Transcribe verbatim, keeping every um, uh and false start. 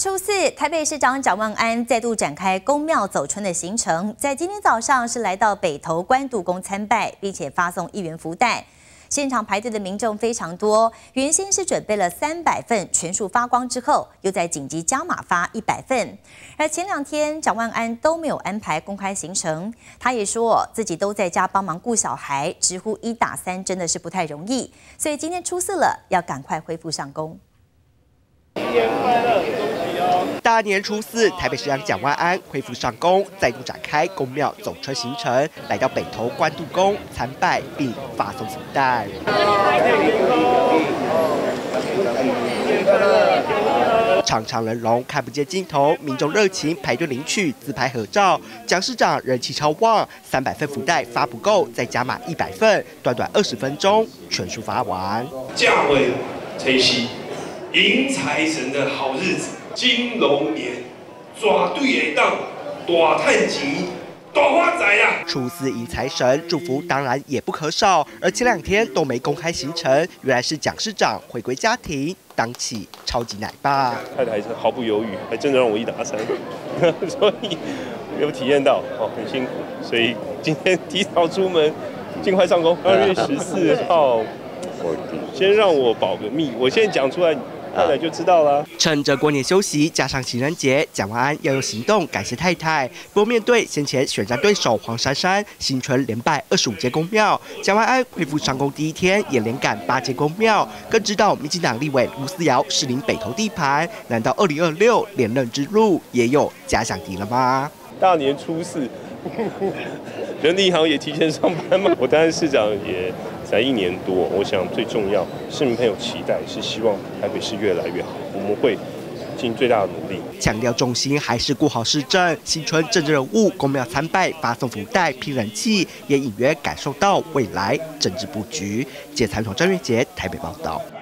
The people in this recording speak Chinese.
初四，台北市长蒋万安再度展开宫庙走春的行程，在今天早上是来到北投关渡宫参拜，并且发送一元福袋。现场排队的民众非常多，原先是准备了三百份，全数发光之后，又在紧急加码发一百份。而前两天蒋万安都没有安排公开行程，他也说自己都在家帮忙顾小孩，直呼一打三真的是不太容易，所以今天初四了，要赶快恢复上工。 新年快乐，恭喜哦！ 大年初四，台北市长蒋万安恢复上工，再度展开宫庙走春行程，来到北投关渡宫参拜，并发送福袋。长长人龙看不见尽头，民众热情排队领取自拍合照。蒋市长人气超旺，三百份福袋发不够，再加码一百份，短短二十分钟全数发完。 价位吹西。 迎财神的好日子，金龙年，绝对会当大赚钱、大发财呀！ 初四迎财神，祝福当然也不可少。而前两天都没公开行程，原来是蒋市长回归家庭，当起超级奶爸。 太太是毫不犹豫，还真的让我一打三，所以有体验到哦，很辛苦，所以今天提早出门，尽快上工。二月十四号，先让我保个密，我现在讲出来。 太太就知道了。 趁着过年休息，加上情人节，蒋万安要用行动感谢太太。不过面对先前选战对手黄珊珊，新春连拜二十五间宫庙，蒋万安恢复上工第一天也连赶八间宫庙，更知道民进党立委卢思瑶适领北投地盘，难道二零二六连任之路也有假想敌了吗？ 大年初四，人力银行也提前上班吗？我担任市长也。 才一年多，我想最重要，市民朋友期待是希望台北市越来越好，我们会尽最大的努力。 强调重心还是顾好市政，新春政治人物宫庙参拜，发送福袋拼人气，也隐约感受到未来政治布局。记者采访张月杰台北报道。